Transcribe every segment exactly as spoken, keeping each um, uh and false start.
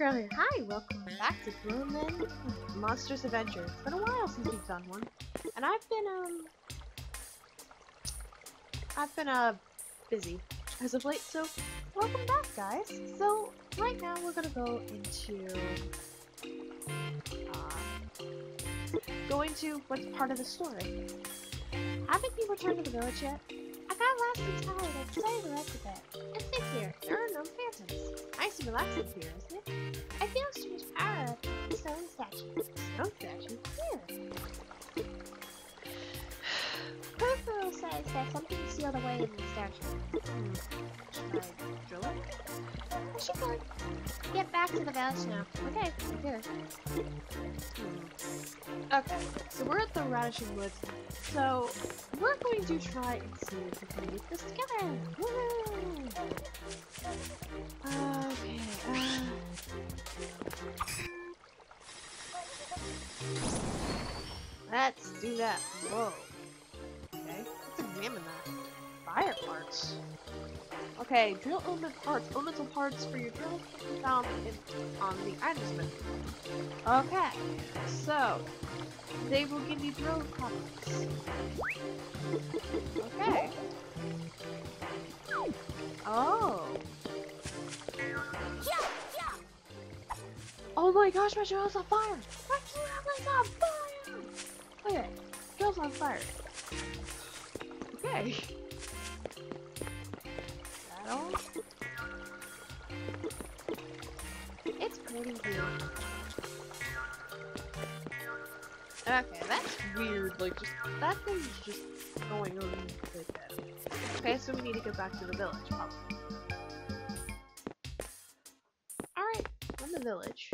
Girl here. Hi, welcome back to Bloomin' Monsters Adventure. It's been a while since we've done one, and I've been um, I've been uh, busy as of late. So, welcome back, guys. So, right now we're gonna go into uh, go into what's part of the story. Haven't you returned to the village yet? I got lost and tired. I decided to rest a bit. And sit here. There are no phantoms. Nice and relaxing here, isn't it? I feel a strange power of the stone statue. Stone statue? Here. Peripheral says that something sealed away in the statue. Hmm. Should I drill it? I should go get back to the village now. Okay, here. Hmm. Okay, so we're at the Radishing Woods. So, we're going to try and see if we can get this together. Woo! Okay, uh... let's do that. Whoa. Okay, let's examine that. Fire parts. Okay, drill element parts. Elemental parts for your drill can be found in, on the items menu. Okay, so they will give you drill copies. Okay. Oh. Oh my gosh, my drill's on fire! My drill is on fire! Okay, drill's on fire. Okay. That all? It's pretty here. Okay, that's weird. Like, just that thing's just going on like that. Okay, so we need to go back to the village. Probably. All right, we're in the village.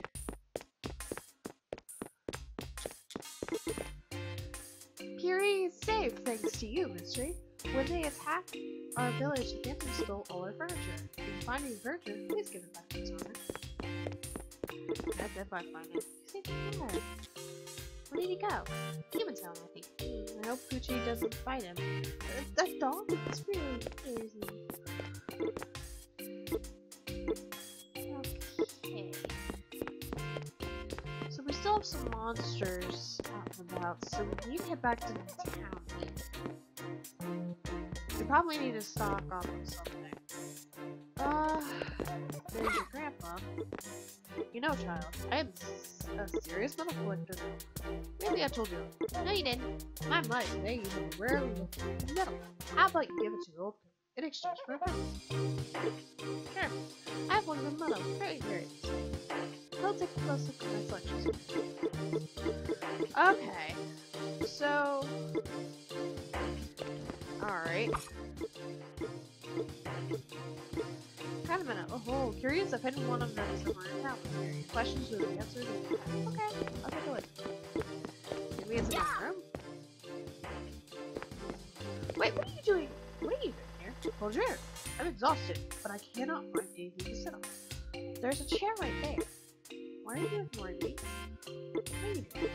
Puri is safe thanks to you, Mystery. When they attacked our village, the Phantom stole all our furniture. If you find any furniture, please give it back to its owner. That's if I find it. You say that. Where did he go? Human Town, I think. Hmm, I hope Poochie doesn't fight him. Uh, that dog is really crazy. Okay. So we still have some monsters out and about, so we need to head back to the town. We probably need to stock up on something. Uh, there's your grandpa. You know, child, I am a serious metal collector. Maybe I told you. No, you didn't. My money today you can rarely look at metal. How about you give it to the old in exchange for a pen? Sure. I have one of the metal very very. I'll take a close look at my selections. Okay. So alright. Kind of a oh, curious if any one of them is somewhere in town. Your questions with the answers. Okay, I'll take a look. Maybe it's in my room. Wait, what are you doing? What are you doing here? Hold your ear. I'm exhausted, but I cannot find anything to sit on. There's a chair right there. Why are you ignoring me? What are you doing?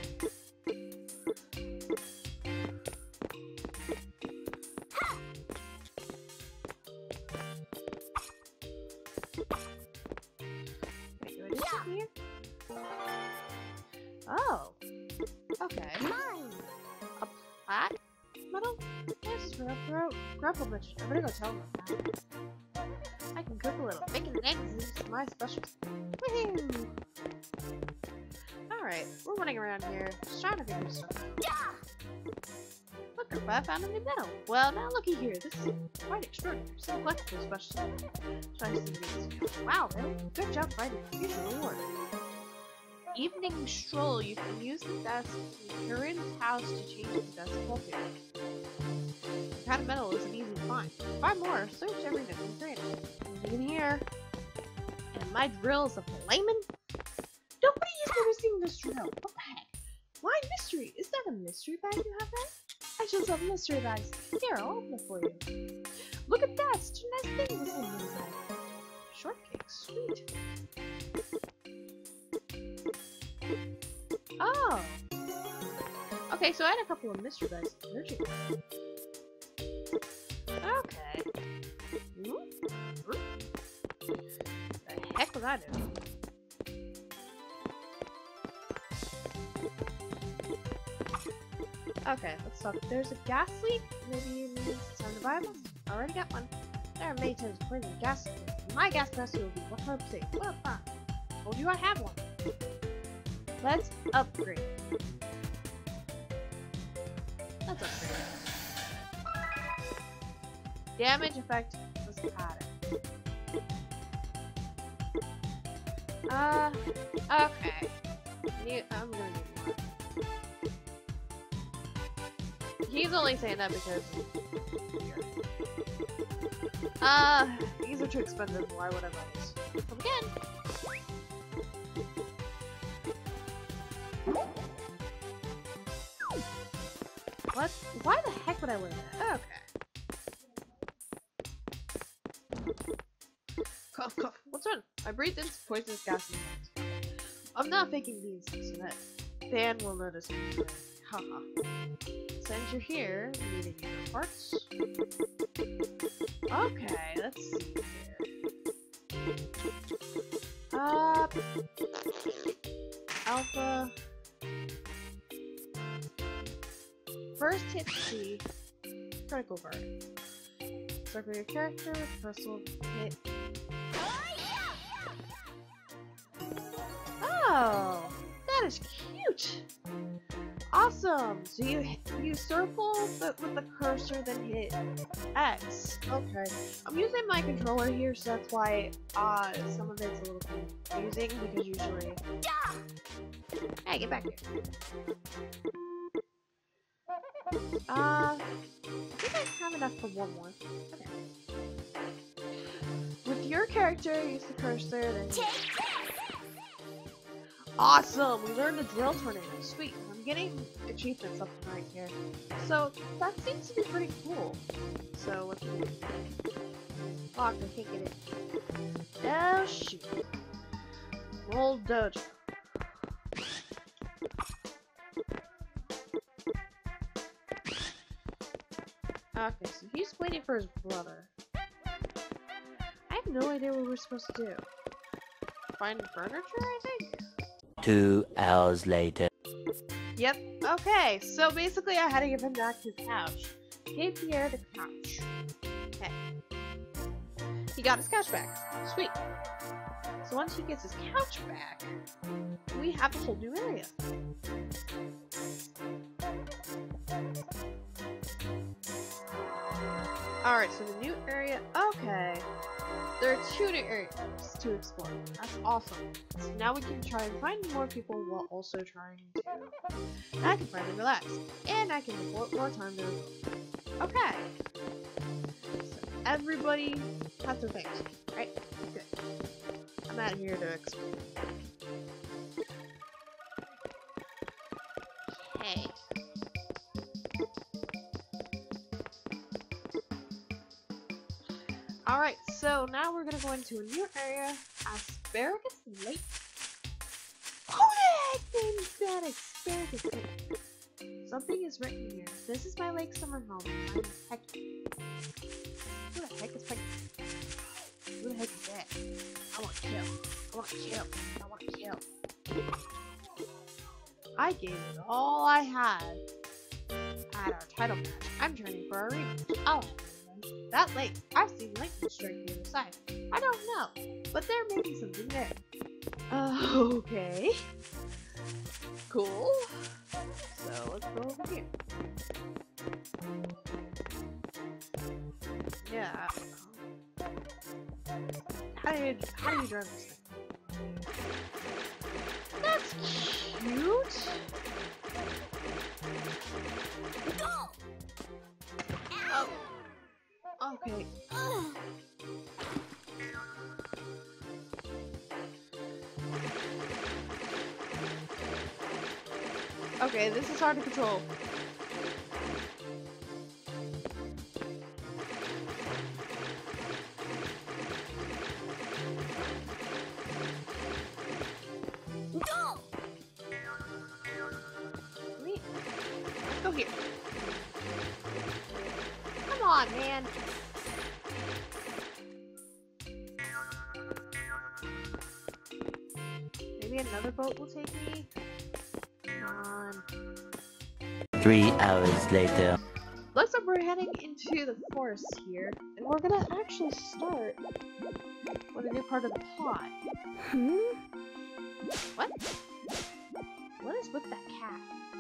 Oh, okay. Mine. A plat metal? This is real throat. Grapple bitch. I better go tell them that. I can cook a little bacon and eggs. This is my specialty. Woohoo! Alright, we're running around here, just trying to figure stuff out. Look, Grandpa, I found a new metal. Well, now looky here. This is quite extraordinary. So collectible specialty. Try to see these. Wow, really? Good job finding it. Here's the reward. Evening stroll, you can use the desk in Karin's house to change the desk wallpaper. The kind of metal is an easy find. Find more, search every nook and cranny. In here. And my drill is a flamin'? Nobody has never seen this drill. What the heck? Why mystery? Is that a mystery bag you have there? I just love mystery bags. Here, I'll open it for you. Look at that! Such a nice thing this one inside. Shortcake, sweet. Oh! Okay, so I had a couple of mystery bags. Okay. Hmm? The heck was I doing? Okay, let's talk. There's a gas leak. Maybe it means it's time to buy one. Already got one. There are many times poison gas. My gas capacity will be one hundred percent. Well, fine. Told you I have one. Let's upgrade. Let's upgrade. Damage effect was padded. Uh, okay. You, I'm gonna need more. He's only saying that because Uh, these are too expensive. Why would I buy this? Come again. What? Why the heck would I wear that? Okay. Cough, cough. What's wrong? I breathed in poisonous gas. I'm not faking these so that Dan will notice me. Haha. Since you're here, needing your parts. Okay, let's see here. Uh, Alpha. First hit C. Critical guard. Circle your character. Personal hit. Oh, that is cute. Awesome! So you you circle the, with the cursor, then hit X. Okay. I'm using my controller here, so that's why uh some of it's a little confusing because usually. Hey, get back here. Uh, I think I have enough for one more. Okay. With your character, use the cursor, then. Awesome! We learned the drill tornado. Sweet. I'm getting achievements up right here. So, that seems to be pretty cool. So, let's do it. Fuck, I can't get it. Oh, shoot. Roll dojo. Okay, so he's waiting for his brother. I have no idea what we're supposed to do. Find furniture, I think? Two hours later. Yep. Okay, so basically I had to give him back his couch. Gave Pierre the couch. Okay. He got his couch back. Sweet. So once he gets his couch back, we have a whole new area. Alright, so the new area, okay. There are two new areas to explore. That's awesome. So now we can try and find more people while also trying to... I can finally relax. And I can devote more time to... Okay. So everybody has their things, right? Good. I'm not here to explore. Okay. Alright, so now we're gonna go into a new area, Asparagus Lake. Who the heck named that Asparagus Lake? Something is written here. This is my lake summer home. I'm Pecky. Who the heck is Pecky? Who the heck is that? I want to kill. I want to kill. I want to kill. I gave it all I had at our title match. I'm training for our rematch. Oh. That lake, I've seen lightning strike the other side. I don't know, but there may be something there. Uh, okay. Cool. So let's go over here. Yeah. How do you how do you drive this thing? That's cute. Oh. Okay. Okay, this is hard to control. Go! Wait. Let's go here. Come on, man. Maybe another boat will take me. Come on. Three hours later. Looks like we're heading into the forest here, and we're gonna actually start with a new part of the pod. Hmm? What? What is with that cat?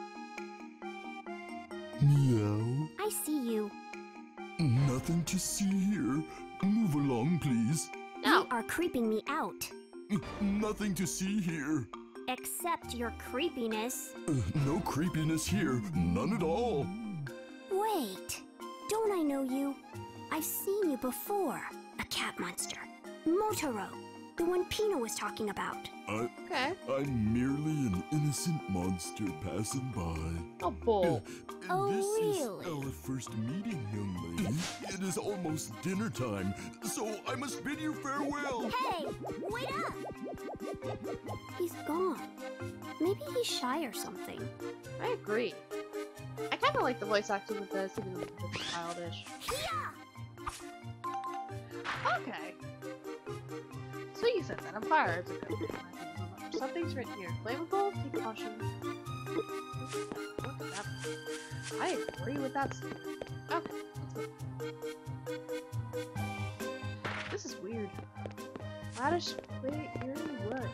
Meow. I see you. Nothing to see here. Move along, please. No. You are creeping me out. Nothing to see here. Except your creepiness. Uh, no creepiness here. None at all. Wait. Don't I know you? I've seen you before. A cat monster. Motaro. The one Pino was talking about. I, Okay. I'm merely an innocent monster passing by. Oh, bull. Oh, this really? is our first meeting, young lady. It is almost dinner time, so I must bid you farewell. Hey! Wait up! He's gone. Maybe he's shy or something. I agree. I kind of like the voice acting with this, even though it's childish. Okay. So you said that on fire. It's a good thing. Something's written here. Flammable, take caution. Look at that. I agree with that statement. Okay, let's go. This is weird. Radish, wait, you're in wood.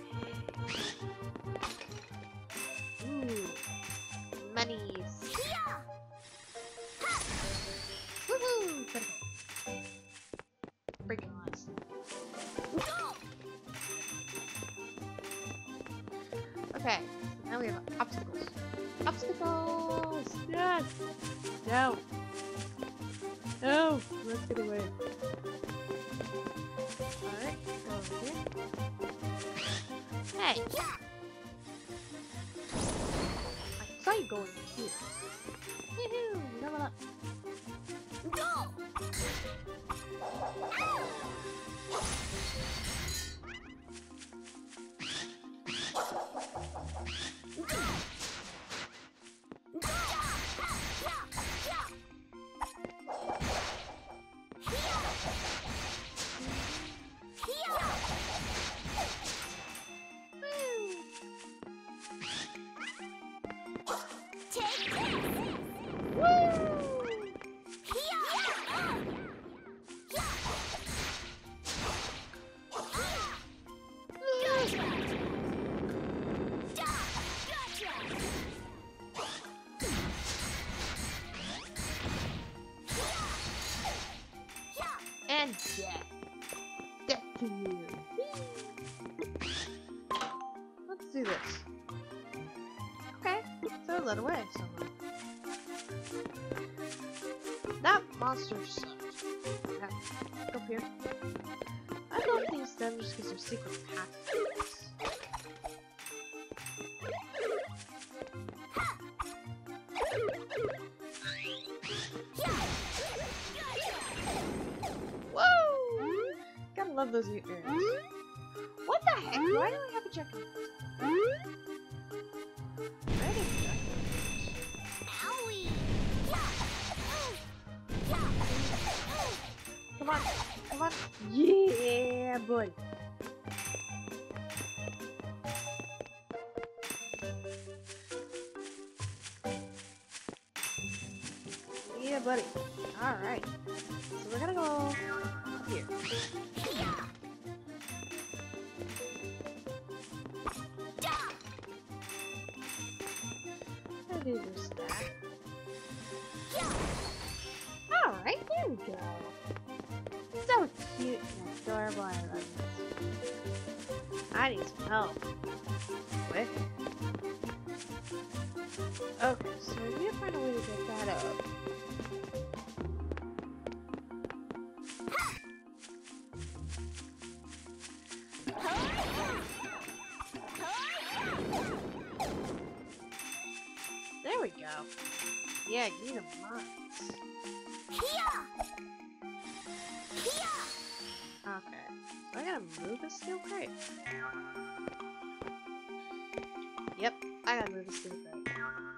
Ooh. Monies. Woohoo! Freaking nice. Okay, now we have obstacles. Obstacles! Yes! No! No! Let's get away. Alright, go over here. Hey! I saw you going here. Woohoo! Level up. And death. Death to you. Let's do this. Okay, throw that away somewhere. That monster sucked. Okay, go up here. I don't think it's them just because they're secret paths. Whoa! Gotta love those ears. What the heck? Why do I have a jacket? Come on, come on. Yeah, buddy. Yeah, buddy. Alright. So we're gonna go here. I'll do this stack. Alright, there we go. So cute and adorable. I love this. I need some help. Quick. Okay, so we need to find a way to get that up. There we go. Yeah, you need a mines. Okay, so I gotta move the steel crate. Yep, I gotta move the steel crate.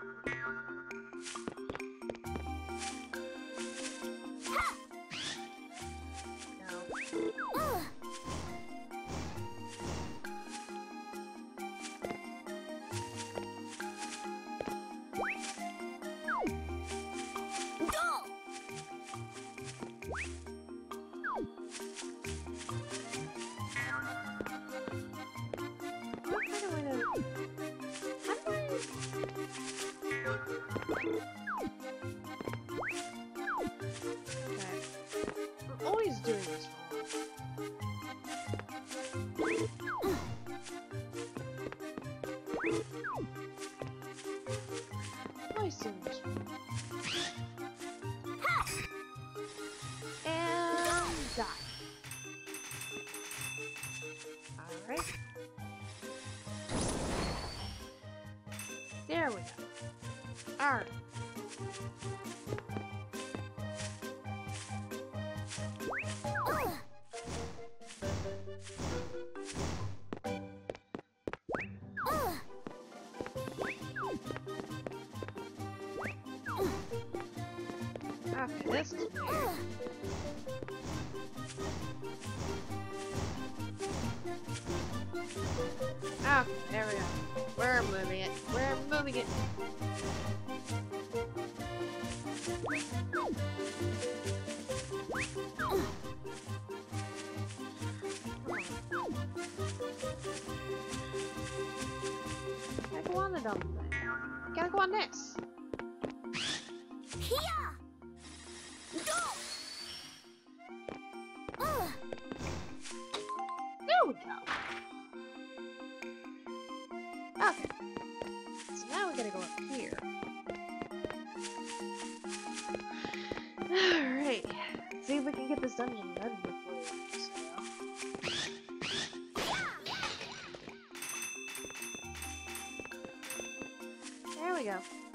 No. I'm always doing this wrong. Always doing this wrong. And die. Alright. There we go. Alright. Okay, this is weird. Okay, there we go. We're moving it. We're moving it. Gotta go on the dumb thing. Gotta go on this. Here. Go. Ugh. There we go. Okay. So now we gotta go up here. Alright. See if we can get this dungeon done before we just go. There we go.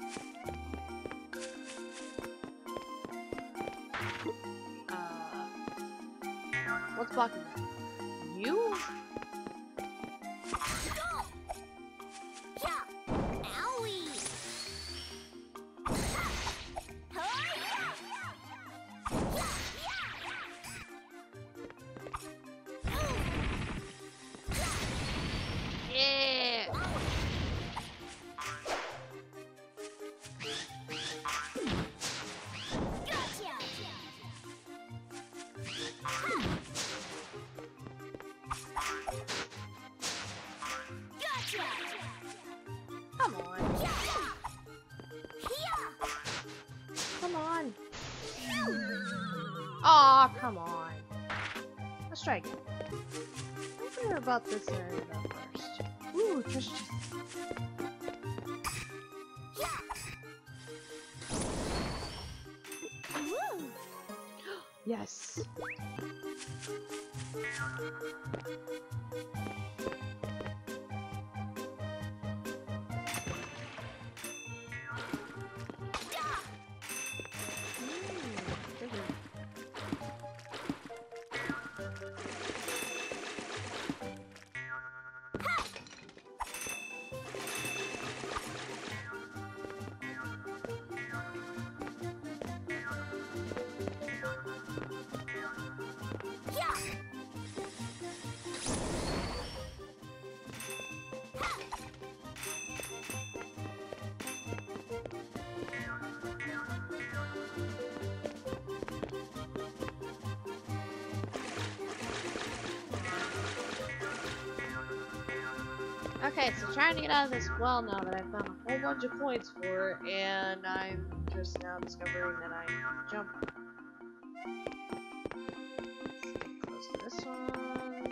Uh, what's blocking me? You? Yeah. Come on. Come on. Aw, come on. Let's try again. Let's hear about this area though first. Ooh, just. Yes. Okay, so trying to get out of this well now that I found a whole bunch of points for it, and I'm just now discovering that I can jump. Let's get close to this one.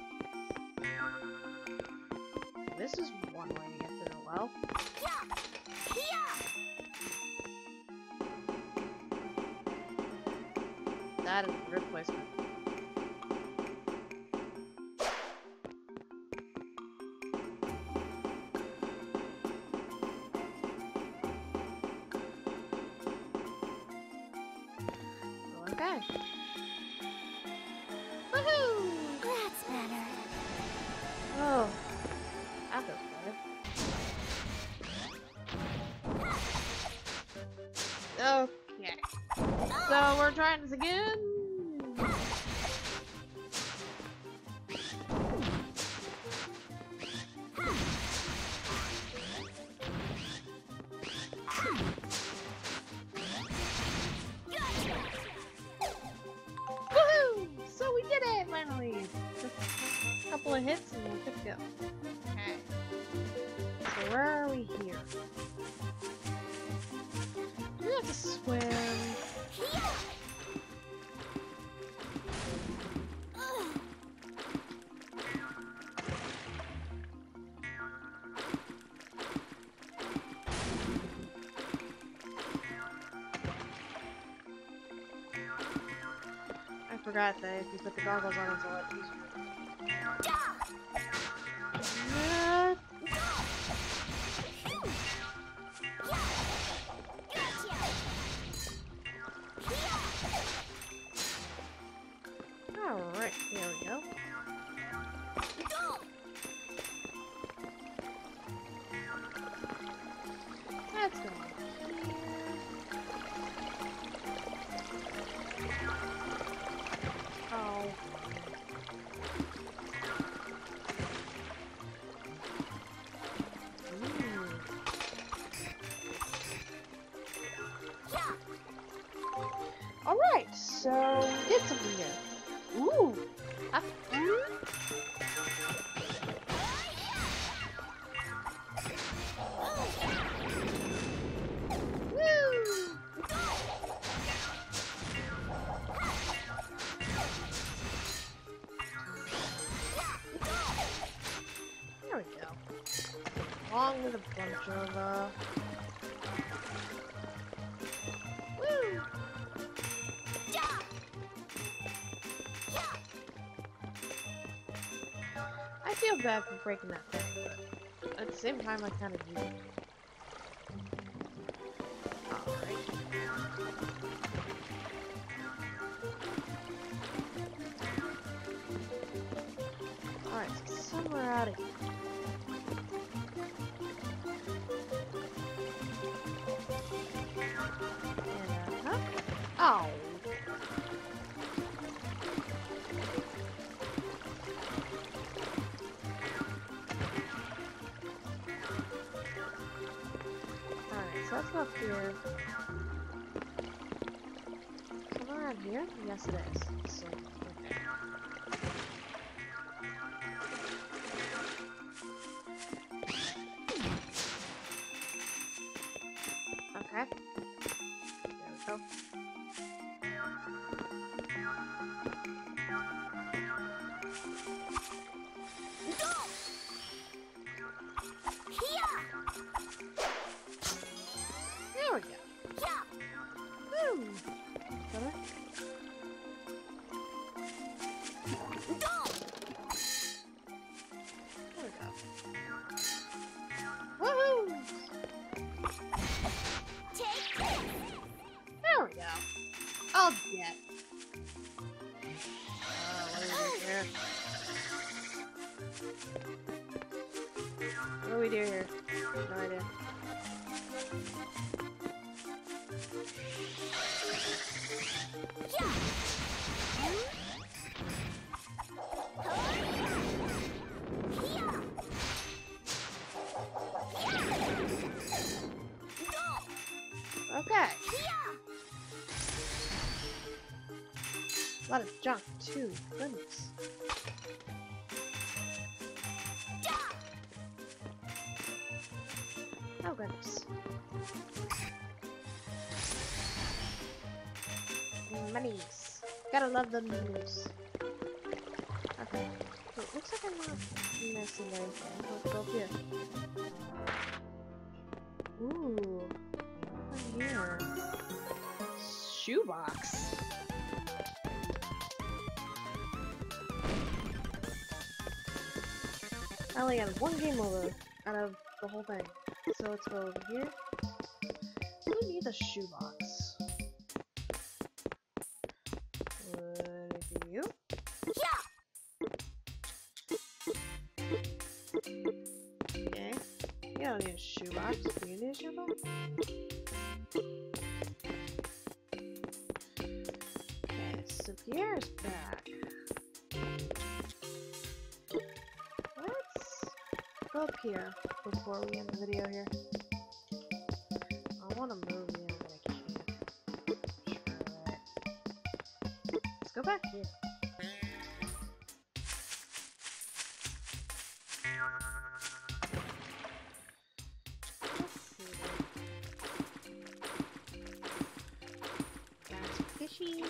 This is one way to get to the well. That is a good placement. Okay. Woohoo! That's better. Oh, that feels better. Okay. So we're trying this again. Couple of hits and we're good to go. Okay. So where are we here? forgot that if you put the goggles on, it's a lot easier. Yeah. Alright, there we go. That's going here. Oh. Alright, so did something here. Ooh! Up. Woo! There we go. Along with a bunch of, uh... Woo! I feel bad for breaking that thing, but at the same time, I kind of need it. Alright. Alright, so somewhere out of here. And, uh, huh? Oh! So that's up here. Somewhere around here? Yes, it is. So, okay. Okay. There we go. There we go. Woo! Better? There we go. Woohoo! There we go. I'll get. Uh, what do we do here? What do we do here? No idea. Okay. A lot of junk too. Goodness. Oh goodness. Monies. Gotta love the menus. Okay. So it looks like I'm not missing anything. Let's go here. Ooh. What's in here? Shoebox. I only got one game over out of the whole thing. So let's go over here. We need a shoebox. Would it be you? Okay. You don't need a shoebox. Do you need a shoebox? Okay, so Pierre's back. Let's go up here before we end the video here. I want to move you, but I can't. Sure, right. Let's go back here. Fishy.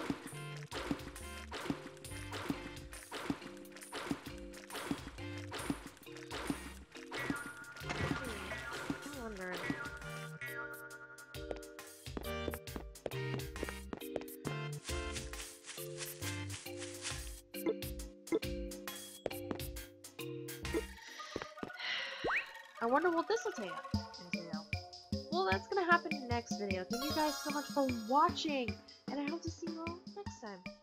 I'm wondering. I wonder what this will entail. entail. Well, that's gonna happen in the next video. Thank you guys so much for watching, and I hope to see you all next time.